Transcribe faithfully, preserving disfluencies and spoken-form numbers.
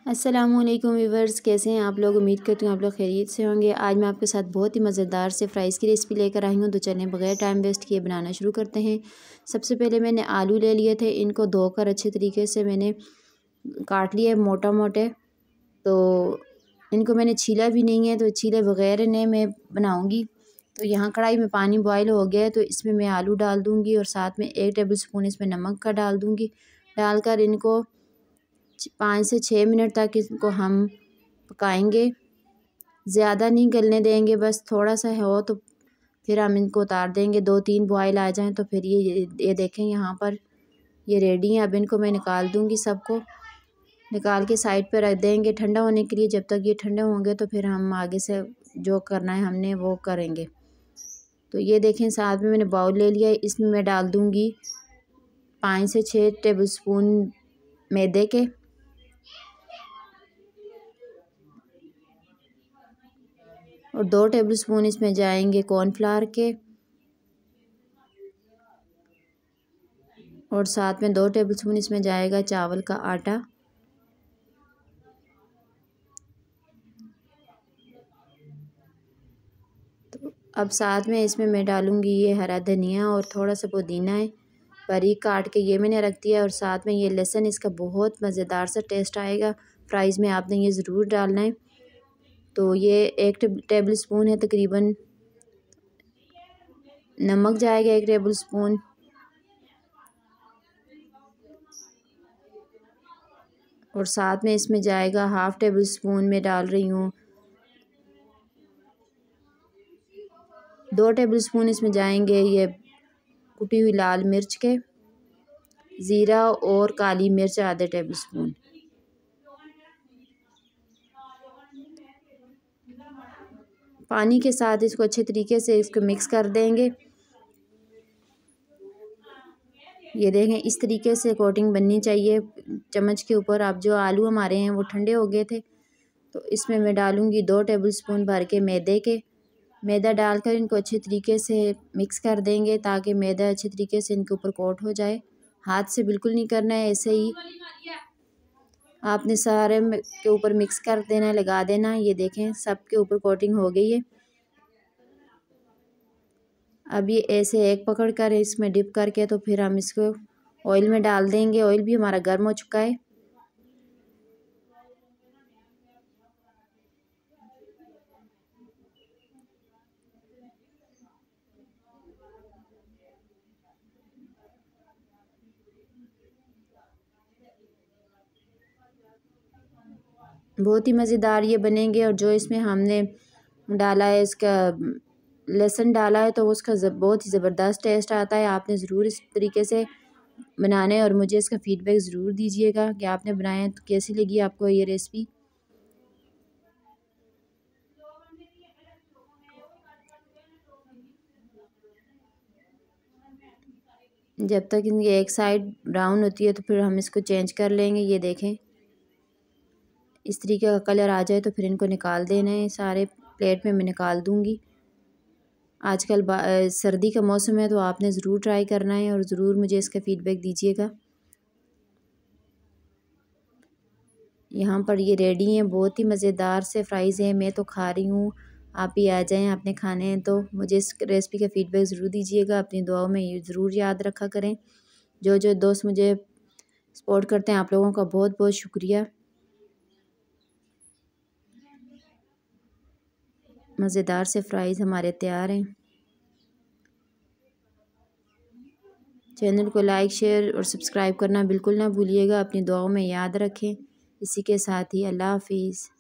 अस्सलामुअलैकुम व्यूवर्स, कैसे हैं आप लोग। उम्मीद करती हूँ आप लोग खैरियत से होंगे। आज मैं आपके साथ बहुत ही मज़ेदार से फ़्राइज़ की रेसिपी लेकर आई हूँ। तो चलें बगैर टाइम वेस्ट किए बनाना शुरू करते हैं। सबसे पहले मैंने आलू ले लिए थे, इनको धोकर अच्छे तरीके से मैंने काट लिया मोटा मोटे। तो इनको मैंने छीला भी नहीं है, तो छीले वगैरह ने मैं बनाऊँगी। तो यहाँ कढ़ाई में पानी बॉयल हो गया है, तो इसमें मैं आलू डाल दूँगी और साथ में एक टेबल स्पून इसमें नमक का डाल दूँगी। डालकर इनको पाँच से छः मिनट तक इसको हम पकाएंगे। ज़्यादा नहीं गलने देंगे, बस थोड़ा सा हो तो फिर हम इनको उतार देंगे। दो तीन बॉयल आ जाएं तो फिर ये ये देखें यहाँ पर ये रेडी हैं। अब इनको मैं निकाल दूँगी, सबको निकाल के साइड पे रख देंगे ठंडा होने के लिए। जब तक ये ठंडे होंगे तो फिर हम आगे से जो करना है हमने वो करेंगे। तो ये देखें साथ में मैंने बाउल ले लिया है, इसमें मैं डाल दूँगी पाँच से छः टेबल स्पून मैदे के और दो टेबलस्पून इसमें जाएंगे कॉर्नफ्लावर के और साथ में दो टेबलस्पून इसमें जाएगा चावल का आटा। तो अब साथ में इसमें मैं डालूंगी ये हरा धनिया और थोड़ा सा पुदीना है बारीक काट के, ये मैंने रख दिया। और साथ में ये लहसुन, इसका बहुत मज़ेदार सा टेस्ट आएगा फ्राइज़ में, आपने ये ज़रूर डालना है। तो ये एक टेबल स्पून है तकरीबन। नमक जाएगा एक टेबल स्पून और साथ में इसमें जाएगा हाफ़ टेबल स्पून में डाल रही हूँ दो टेबल स्पून इसमें जाएंगे ये कुटी हुई लाल मिर्च के, ज़ीरा और काली मिर्च आधे टेबल स्पून। पानी के साथ इसको अच्छे तरीके से इसको मिक्स कर देंगे। ये देखें इस तरीके से कोटिंग बननी चाहिए चम्मच के ऊपर। अब जो आलू हमारे हैं वो ठंडे हो गए थे, तो इसमें मैं डालूँगी दो टेबलस्पून भर के मैदे के। मैदा डालकर इनको अच्छे तरीके से मिक्स कर देंगे ताकि मैदा अच्छे तरीके से इनके ऊपर कोट हो जाए। हाथ से बिल्कुल नहीं करना है, ऐसे ही आपने सारे के ऊपर मिक्स कर देना है, लगा देना। ये देखें सब के ऊपर कोटिंग हो गई है। अब ये ऐसे एक पकड़ कर इसमें डिप करके तो फिर हम इसको ऑयल में डाल देंगे। ऑयल भी हमारा गर्म हो चुका है। बहुत ही मज़ेदार ये बनेंगे। और जो इसमें हमने डाला है, इसका लहसुन डाला है, तो उसका बहुत ही ज़बरदस्त टेस्ट आता है। आपने ज़रूर इस तरीके से बनाना है और मुझे इसका फ़ीडबैक ज़रूर दीजिएगा कि आपने बनाया है तो कैसी लगी आपको ये रेसिपी। जब तक इनकी एक साइड ब्राउन होती है तो फिर हम इसको चेंज कर लेंगे। ये देखें इस तरीके का कलर आ जाए तो फिर इनको निकाल देना है। सारे प्लेट में मैं निकाल दूँगी। आजकल सर्दी का मौसम है तो आपने ज़रूर ट्राई करना है और ज़रूर मुझे इसका फ़ीडबैक दीजिएगा। यहाँ पर ये रेडी हैं, बहुत ही मज़ेदार से फ्राइज़ हैं। मैं तो खा रही हूँ, आप भी आ जाएं, आपने खाने हैं तो मुझे इस रेसिपी का फ़ीडबैक ज़रूर दीजिएगा। अपनी दुआओं में ये ज़रूर याद रखा करें। जो जो दोस्त मुझे सपोर्ट करते हैं, आप लोगों का बहुत बहुत शुक्रिया। मज़ेदार से फ्राइज़ हमारे तैयार हैं। चैनल को लाइक, शेयर और सब्सक्राइब करना बिल्कुल ना भूलिएगा। अपनी दुआओं में याद रखें। इसी के साथ ही अल्लाह हाफिज़।